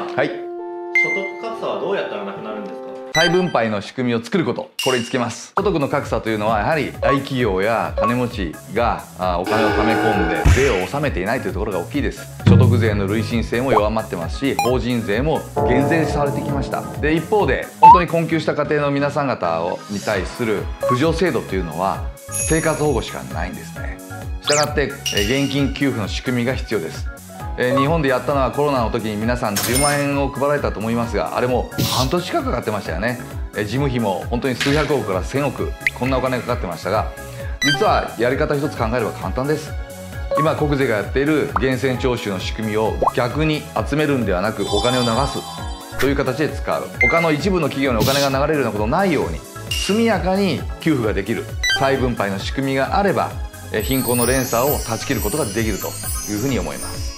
はい。 所得格差はどうやったらなくなるんですか？ 再分配の仕組みを作ること、これにつけます。所得の格差というのはやはり大企業や金持ちがお金を貯め込んで税を納めていないというところが大きいです。所得税の累進性も弱まってますし、法人税も減税されてきました。で一方で本当に困窮した家庭の皆さん方に対する扶助制度というのは生活保護しかないんですね。したがって現金給付の仕組みが必要です。日本でやったのはコロナの時に皆さん10万円を配られたと思いますが、あれも半年近くかかってましたよね。事務費も本当に数百億から1000億、こんなお金がかかってましたが、実はやり方一つ考えれば簡単です。今国税がやっている源泉徴収の仕組みを逆に集めるんではなくお金を流すという形で使う。他の一部の企業にお金が流れるようなことないように速やかに給付ができる再分配の仕組みがあれば貧困の連鎖を断ち切ることができるというふうに思います。